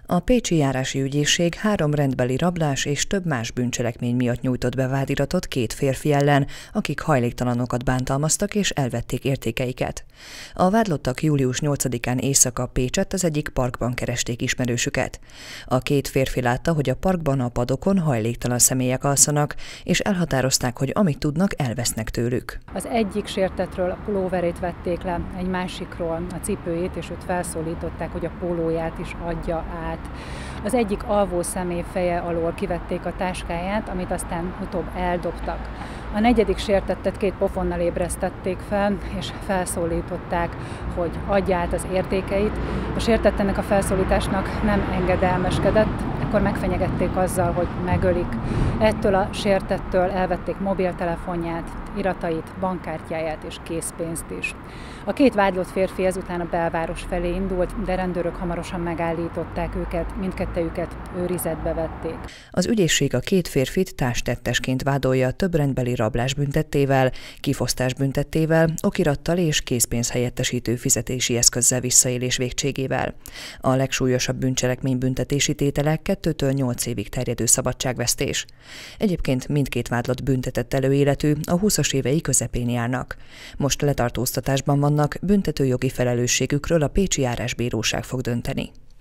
A Pécsi Járási Ügyészség 3 rendbeli rablás és több más bűncselekmény miatt nyújtott be vádiratot 2 férfi ellen, akik hajléktalanokat bántalmaztak és elvették értékeiket. A vádlottak július 8-án éjszaka Pécsett az egyik parkban keresték ismerősüket. A 2 férfi látta, hogy a parkban a padokon hajléktalan személyek alszanak, és elhatározták, hogy amit tudnak, elvesznek tőlük. Az egyik sértettről a pulóverét vették le, egy másikról a cipőjét, és őt felszólították, hogy a pólóját is adja át. Az egyik alvó személy feje alól kivették a táskáját, amit aztán utóbb eldobtak. A negyedik sértettet 2 pofonnal ébresztették fel, és felszólították, hogy adja át az értékeit. A sértett ennek a felszólításnak nem engedelmeskedett, akkor megfenyegették azzal, hogy megölik. Ettől a sértettől elvették mobiltelefonját, iratait, bankkártyáját és készpénzt is. A 2 vádlott férfi ezután a belváros felé indult, de rendőrök hamarosan megállították őket, mindkettejüket őrizetbe vették. Az ügyészség a 2 férfit társtettesként vádolja több rendbeli rablás büntettével, kifosztás büntettével, okirattal és készpénzhelyettesítő fizetési eszközzel visszaélés végtségével. A legsúlyosabb bűncselekmény büntetési tétele 2-től 8 évig terjedő szabadságvesztés. Egyébként mindkét vádlott büntetett előéletű, a 20-as évei közepén járnak. Most letartóztatásban vannak, büntetőjogi felelősségükről a pécsi járásbíróság fog dönteni.